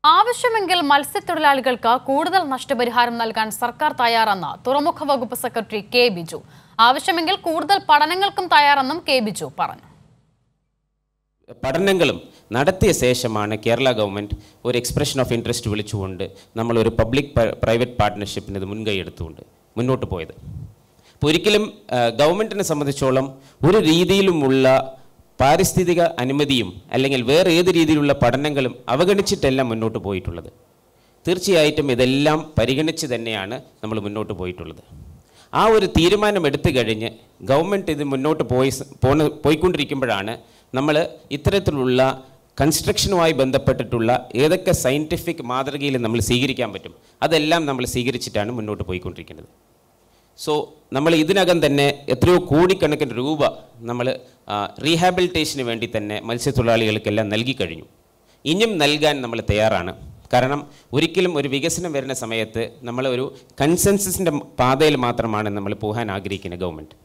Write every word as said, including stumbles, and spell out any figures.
ആവശ്യമെങ്കിൽ മത്സ്യത്തൊഴിലാളികൾക്ക് കൂടുതൽ നഷ്ടപരിഹാരം നൽകാൻ സർക്കാർ തയ്യാറെന്ന് തുറമുഖ വകുപ്പ് സെക്രട്ടറി കെ ബിജു. ആവശ്യമെങ്കിൽ കൂടുതൽ പഠനങ്ങൾക്കും തയ്യാറെന്നും കെ ബിജു പറഞ്ഞു. പഠനങ്ങളും നടത്തിയ ശേഷമാണ് കേരള ഗവൺമെൻറ് ഒരു എക്സ്പ്രഷൻ ഓഫ് ഇൻട്രസ്റ്റ് വിളിച്ചുകൊണ്ട് നമ്മളൊരു പബ്ലിക് പ്രൈവറ്റ് പാർട്ട്ണർഷിപ്പിന് ഇത് മുൻകൈ എടുത്തുകൊണ്ട് മുന്നോട്ട് പോയത്. അപ്പോൾ ഒരിക്കലും ഗവൺമെൻറ്റിനെ സംബന്ധിച്ചോളം ഒരു രീതിയിലുമുള്ള പാരിസ്ഥിതിക അനുമതിയും അല്ലെങ്കിൽ വേറെ ഏത് രീതിയിലുള്ള പഠനങ്ങളും അവഗണിച്ചിട്ടെല്ലാം മുന്നോട്ട് പോയിട്ടുള്ളത്. തീർച്ചയായിട്ടും ഇതെല്ലാം പരിഗണിച്ച് തന്നെയാണ് നമ്മൾ മുന്നോട്ട് പോയിട്ടുള്ളത്. ആ ഒരു തീരുമാനം എടുത്തു കഴിഞ്ഞ് ഗവൺമെൻറ് ഇത് മുന്നോട്ട് പോയി പോണ് പോയിക്കൊണ്ടിരിക്കുമ്പോഴാണ് നമ്മൾ ഇത്തരത്തിലുള്ള കൺസ്ട്രക്ഷനുമായി ബന്ധപ്പെട്ടിട്ടുള്ള ഏതൊക്കെ സയൻറ്റിഫിക് മാതൃകയിൽ നമ്മൾ സ്വീകരിക്കാൻ പറ്റും അതെല്ലാം നമ്മൾ സ്വീകരിച്ചിട്ടാണ് മുന്നോട്ട് പോയിക്കൊണ്ടിരിക്കുന്നത്. സോ നമ്മൾ ഇതിനകം തന്നെ എത്രയോ കോടിക്കണക്കിന് രൂപ നമ്മൾ റീഹാബിലിറ്റേഷന് വേണ്ടി തന്നെ മത്സ്യത്തൊഴിലാളികൾക്കെല്ലാം നൽകി കഴിഞ്ഞു. ഇനിയും നൽകാൻ നമ്മൾ തയ്യാറാണ്. കാരണം ഒരിക്കലും ഒരു വികസനം വരുന്ന സമയത്ത് നമ്മൾ ഒരു കൺസെൻസസിൻ്റെ പാതയിൽ മാത്രമാണ് നമ്മൾ പോകാൻ ആഗ്രഹിക്കുന്ന ഗവൺമെൻറ്.